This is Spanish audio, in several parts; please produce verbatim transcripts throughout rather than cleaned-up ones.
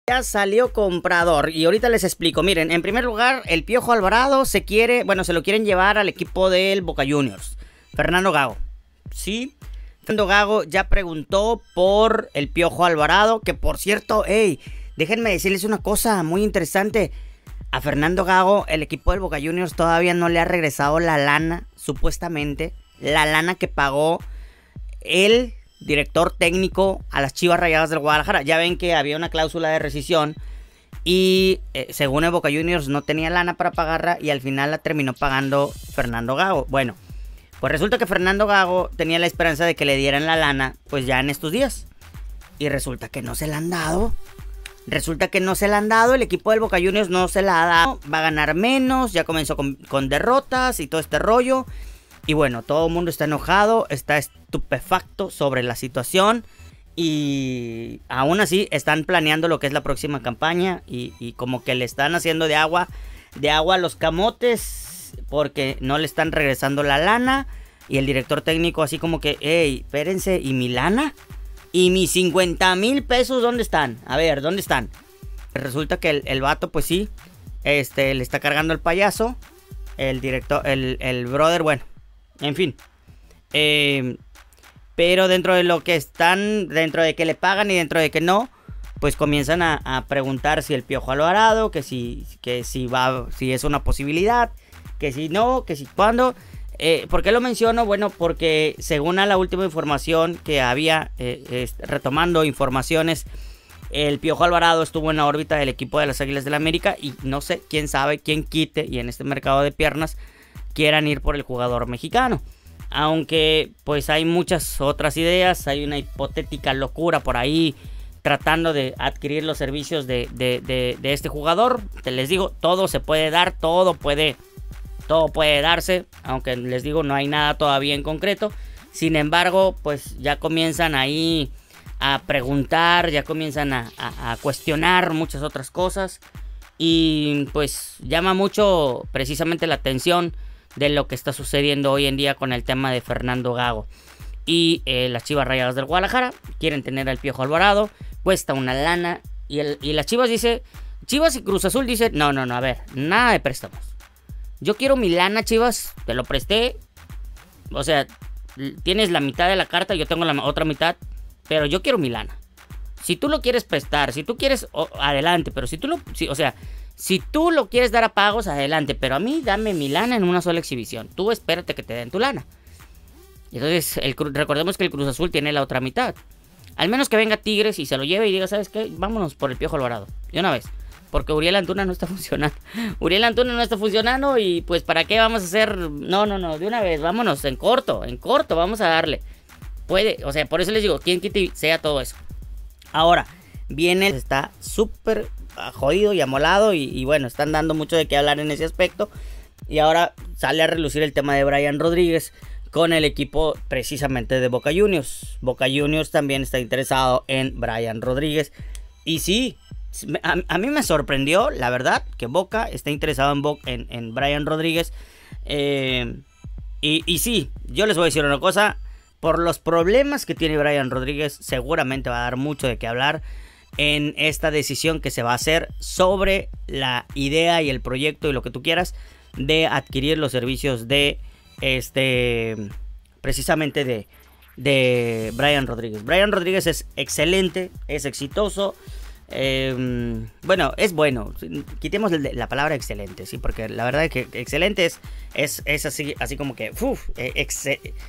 Ya salió comprador y ahorita les explico. Miren, en primer lugar, el Piojo Alvarado se quiere, bueno, se lo quieren llevar al equipo del Boca Juniors. Fernando Gago. Sí, Fernando Gago ya preguntó por el Piojo Alvarado, que por cierto, hey, déjenme decirles una cosa muy interesante. A Fernando Gago, el equipo del Boca Juniors todavía no le ha regresado la lana, supuestamente, la lana que pagó el director técnico a las Chivas Rayadas del Guadalajara. Ya ven que había una cláusula de rescisión y eh, según el Boca Juniors no tenía lana para pagarla y al final la terminó pagando Fernando Gago. Bueno, pues resulta que Fernando Gago tenía la esperanza de que le dieran la lana pues ya en estos días. Y resulta que no se la han dado. Resulta que no se la han dado. El equipo del Boca Juniors no se la ha dado. Va a ganar menos. Ya comenzó con, con derrotas y todo este rollo. Y bueno, todo el mundo está enojado, está estupefacto sobre la situación y aún así están planeando lo que es la próxima campaña y, y como que le están haciendo de agua, de agua a los camotes porque no le están regresando la lana y el director técnico así como que, hey, espérense, ¿y mi lana? ¿Y mis cincuenta mil pesos dónde están? A ver, ¿dónde están? Resulta que el, el vato pues sí, este, le está cargando el payaso, el director, el, el brother, bueno. En fin, eh, pero dentro de lo que están, dentro de que le pagan y dentro de que no, pues comienzan a, a preguntar si el Piojo Alvarado, que si, que si va, si es una posibilidad, que si no, que si cuándo. Eh, ¿Por qué lo menciono? Bueno, porque según a la última información que había, eh, eh, retomando informaciones, el Piojo Alvarado estuvo en la órbita del equipo de las Águilas del América y no sé, quién sabe, quién quite y en este mercado de piernas quieran ir por el jugador mexicano. Aunque pues hay muchas otras ideas, hay una hipotética locura por ahí tratando de adquirir los servicios de, de, de, de este jugador. Te les digo, todo se puede dar, todo puede, todo puede darse, aunque les digo no hay nada todavía en concreto. Sin embargo, pues ya comienzan ahí a preguntar, ya comienzan a, a, a cuestionar muchas otras cosas y pues llama mucho precisamente la atención de lo que está sucediendo hoy en día con el tema de Fernando Gago. Y eh, las Chivas Rayadas del Guadalajara quieren tener al Piojo Alvarado, cuesta una lana. Y, el, y las Chivas dice, Chivas y Cruz Azul dice, no, no, no, a ver, nada de préstamos. Yo quiero mi lana, Chivas, te lo presté. O sea, tienes la mitad de la carta, yo tengo la otra mitad, pero yo quiero mi lana. Si tú lo quieres prestar, si tú quieres, oh, adelante, pero si tú lo, si, o sea... Si tú lo quieres dar a pagos, adelante. Pero a mí, dame mi lana en una sola exhibición. Tú espérate que te den tu lana. Y entonces, el, recordemos que el Cruz Azul tiene la otra mitad. Al menos que venga Tigres y se lo lleve y diga, ¿sabes qué? Vámonos por el Piojo Alvarado. De una vez. Porque Uriel Antuna no está funcionando. Uriel Antuna no está funcionando y pues ¿para qué vamos a hacer? No, no, no. De una vez, vámonos. En corto, en corto. Vamos a darle. Puede, o sea, por eso les digo, ¿quién quite sea todo eso? Ahora, viene, está súper jodido y amolado y, y bueno, están dando mucho de qué hablar en ese aspecto y ahora sale a relucir el tema de Brian Rodríguez con el equipo precisamente de Boca Juniors. Boca Juniors también está interesado en Brian Rodríguez y sí, a, a mí me sorprendió la verdad que Boca está interesado en, Bo en, en Brian Rodríguez eh, y, y sí, yo les voy a decir una cosa, por los problemas que tiene Brian Rodríguez seguramente va a dar mucho de qué hablar en esta decisión que se va a hacer sobre la idea y el proyecto y lo que tú quieras de adquirir los servicios de este precisamente de, de Brian Rodríguez. Brian Rodríguez es excelente, es exitoso, eh, bueno, es bueno, quitemos la palabra excelente, sí, porque la verdad es que excelente es, es, es así, así como que uf, ex,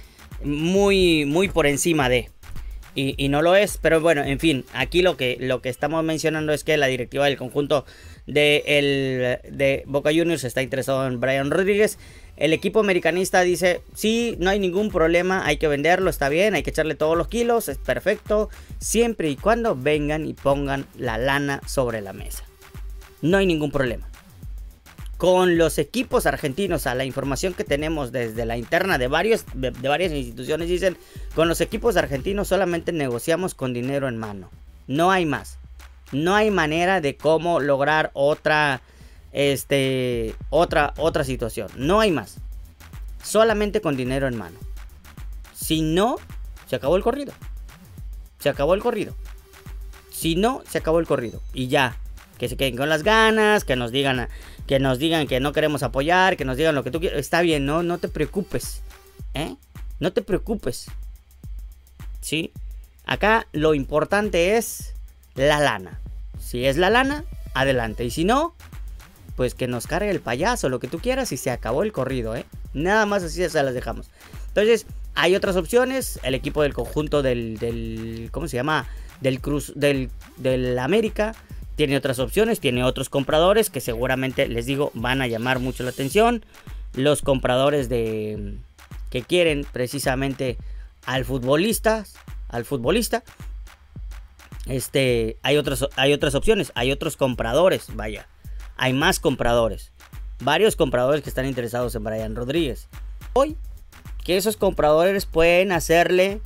muy, muy por encima de... Y, y no lo es, pero bueno, en fin, aquí lo que, lo que estamos mencionando es que la directiva del conjunto de, el, de Boca Juniors está interesado en Brian Rodríguez. El equipo americanista dice, sí, no hay ningún problema, hay que venderlo, está bien, hay que echarle todos los kilos, es perfecto, siempre y cuando vengan y pongan la lana sobre la mesa. No hay ningún problema. Con los equipos argentinos, a la información que tenemos desde la interna de, varios, de, de varias instituciones, dicen, con los equipos argentinos solamente negociamos con dinero en mano. No hay más. No hay manera de cómo lograr otra, este, otra, otra situación. No hay más. Solamente con dinero en mano. Si no, se acabó el corrido. Se acabó el corrido. Si no, se acabó el corrido. Y ya. Que se queden con las ganas, que nos digan, que nos digan que no queremos apoyar, que nos digan lo que tú quieras. Está bien, no, no te preocupes. ¿Eh? No te preocupes. ¿Sí? Acá lo importante es la lana. Si es la lana, adelante. Y si no, pues que nos cargue el payaso, lo que tú quieras, y se acabó el corrido, ¿eh? Nada más así se las dejamos. Entonces, hay otras opciones. El equipo del conjunto del, del ¿cómo se llama? Del Cruz, del, del América. Tiene otras opciones, tiene otros compradores que seguramente, les digo, van a llamar mucho la atención. Los compradores de que quieren precisamente al futbolista, al futbolista. Este, hay otras, hay otras opciones, hay otros compradores, vaya. Hay más compradores. Varios compradores que están interesados en Brian Rodríguez. Hoy, que esos compradores pueden hacerle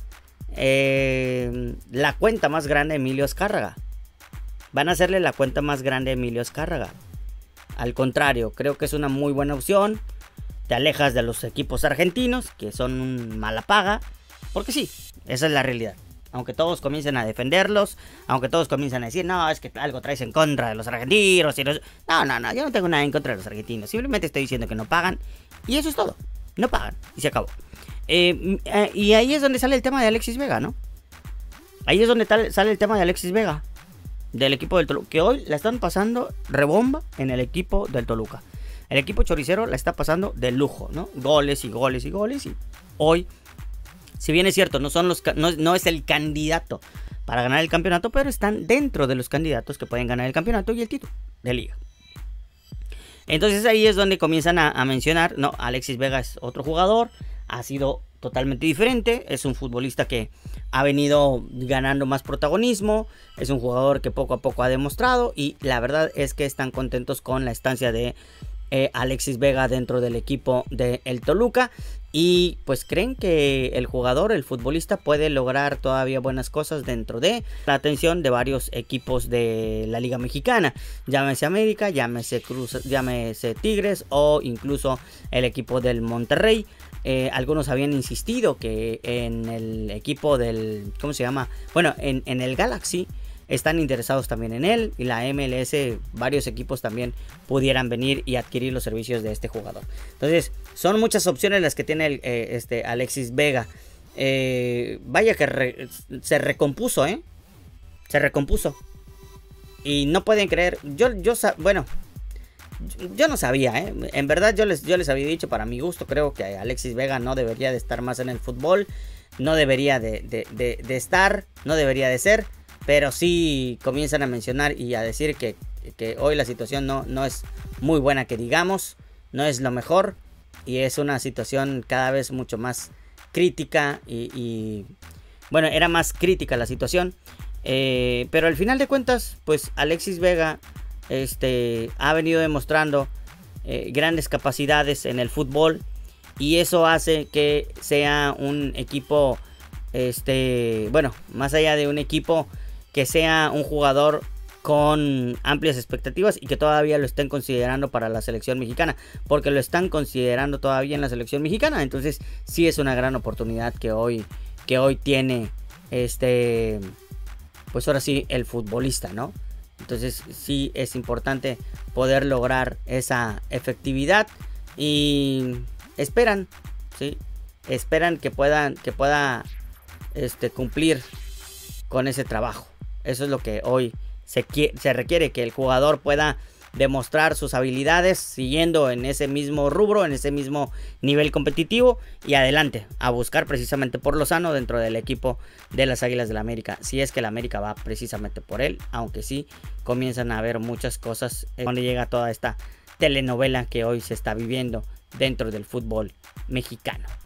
eh, la cuenta más grande a Emilio Azcárraga. Van a hacerle la cuenta más grande a Emilio Azcárraga. Al contrario, creo que es una muy buena opción. Te alejas de los equipos argentinos, que son mala paga. Porque sí, esa es la realidad. Aunque todos comiencen a defenderlos, aunque todos comiencen a decir, no, es que algo traes en contra de los argentinos. Y los... No, no, no, yo no tengo nada en contra de los argentinos. Simplemente estoy diciendo que no pagan. Y eso es todo. No pagan. Y se acabó. Eh, eh, y ahí es donde sale el tema de Alexis Vega, ¿no? Ahí es donde tal, sale el tema de Alexis Vega. Del equipo del Toluca, que hoy la están pasando rebomba en el equipo del Toluca. El equipo choricero la está pasando de lujo, ¿no? Goles y goles y goles. Y hoy, si bien es cierto, no, son los, no, no es el candidato para ganar el campeonato, pero están dentro de los candidatos que pueden ganar el campeonato y el título de liga. Entonces ahí es donde comienzan a, a mencionar, no, Alexis Vega es otro jugador, ha sido totalmente diferente, es un futbolista que ha venido ganando más protagonismo, es un jugador que poco a poco ha demostrado, y la verdad es que están contentos con la estancia de eh, Alexis Vega dentro del equipo del Toluca, y pues creen que el jugador, el futbolista, puede lograr todavía buenas cosas dentro de la atención de varios equipos de la Liga Mexicana, llámese América, llámese Cruz, llámese Tigres o incluso el equipo del Monterrey. Eh, algunos habían insistido que en el equipo del, ¿cómo se llama? Bueno, en, en el Galaxy están interesados también en él, y la M L S, varios equipos también pudieran venir y adquirir los servicios de este jugador. Entonces, son muchas opciones las que tiene el, eh, este Alexis Vega. Eh, vaya que re, se recompuso, ¿eh? Se recompuso. Y no pueden creer, yo, yo, bueno... Yo no sabía, ¿eh? En verdad yo les, yo les había dicho, para mi gusto, creo que Alexis Vega no debería de estar más en el fútbol. No debería de, de, de, de estar, no debería de ser. Pero sí comienzan a mencionar y a decir que, que hoy la situación no, no es muy buena, que digamos. No es lo mejor. Y es una situación cada vez mucho más crítica. Y, y bueno, era más crítica la situación. Eh, pero al final de cuentas, pues Alexis Vega... Este, ha venido demostrando eh, grandes capacidades en el fútbol, y eso hace que sea un equipo, este, bueno, más allá de un equipo, que sea un jugador con amplias expectativas y que todavía lo estén considerando para la selección mexicana, porque lo están considerando todavía en la selección mexicana. Entonces sí es una gran oportunidad que hoy, que hoy tiene este, pues ahora sí, el futbolista, ¿no? Entonces sí es importante poder lograr esa efectividad, y esperan, ¿sí? Esperan que puedan, que pueda este, cumplir con ese trabajo. Eso es lo que hoy se, se requiere, que el jugador pueda demostrar sus habilidades siguiendo en ese mismo rubro, en ese mismo nivel competitivo, y adelante a buscar precisamente por Lozano dentro del equipo de las Águilas del América, si es que el América va precisamente por él, aunque sí comienzan a haber muchas cosas eh, cuando llega toda esta telenovela que hoy se está viviendo dentro del fútbol mexicano.